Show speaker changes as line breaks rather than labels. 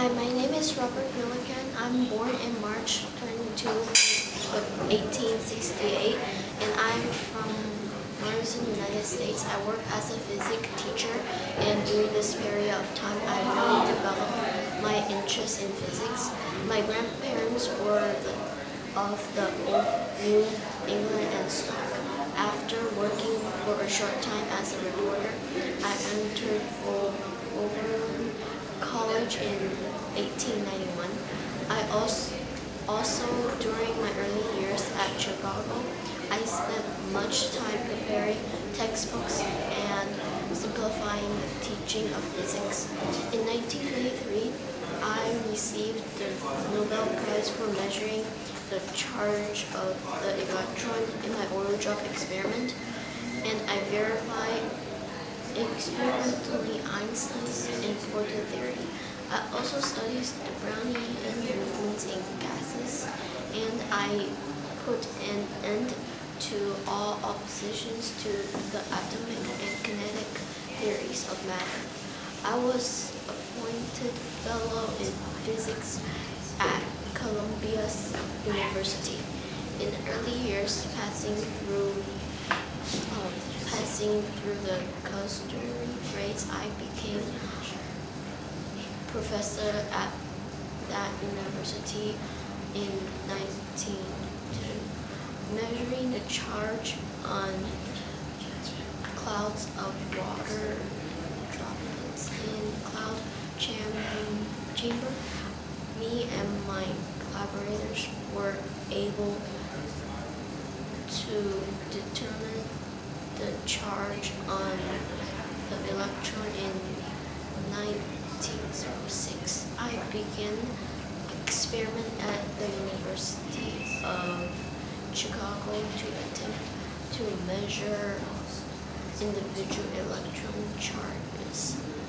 Hi, my name is Robert Milligan. I'm born in March 1868, and I'm from Northern United States. I work as a physics teacher, and during this period of time, I really developed my interest in physics. My grandparents were of the old New England and stock. After working for a short time as a reporter, I entered Oberlin College in 1891. I also during my early years at Chicago, I spent much time preparing textbooks and simplifying the teaching of physics. In 1923, I received the Nobel Prize for measuring the charge of the electron in my oil drop experiment, and I verified experimentally Einstein's important theory. I also studied the Brownian movements in gases, and I put an end to all oppositions to the atomic and kinetic theories of matter. I was appointed fellow in physics at Columbia University. In early years, passing through the customary grades, I became professor at that university in 1910, measuring the charge on clouds of water droplets in cloud chamber. Me and my collaborators were able to determine the charge on the electron in 1906. I began experiment at the University of Chicago to attempt to measure individual electron charges.